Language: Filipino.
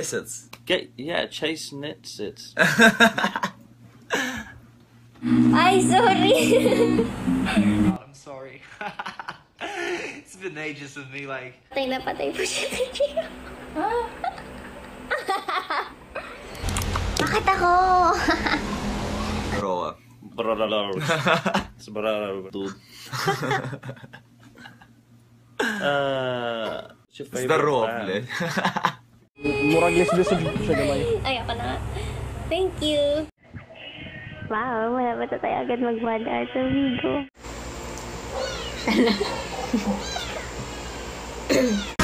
Yes, it's. Yeah, Chase knits it. Ay, sorry. God, I'm sorry. It's been ages of me, like. Patay na patay po siya. Bakit ako? Bro. Dude. It's the raw play. Murag lisbis siya gamay. Ay, ako na nga. Thank you. Wow, wala ba tayo agad mag-1 hour sa Vigo? Sana.